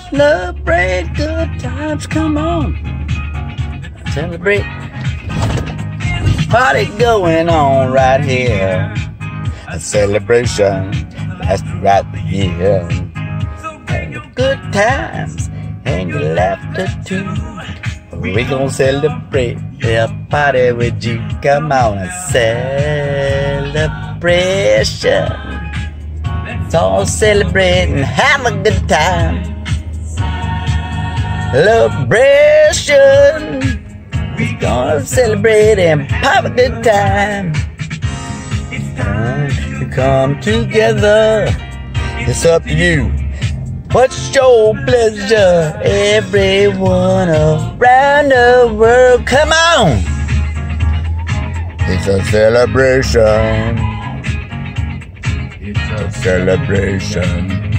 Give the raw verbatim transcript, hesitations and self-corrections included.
Celebrate good times, come on. Celebrate. Party going on right here. A celebration lasts throughout the year. And the good times and the laughter too. We gon' celebrate a party with you. Come on, a celebration. Let's all celebrate and have a good time. Celebration. We gonna celebrate and have a good time. We come together. It's up to you. What's your pleasure? Everyone around the world, come on! It's a celebration. It's a celebration.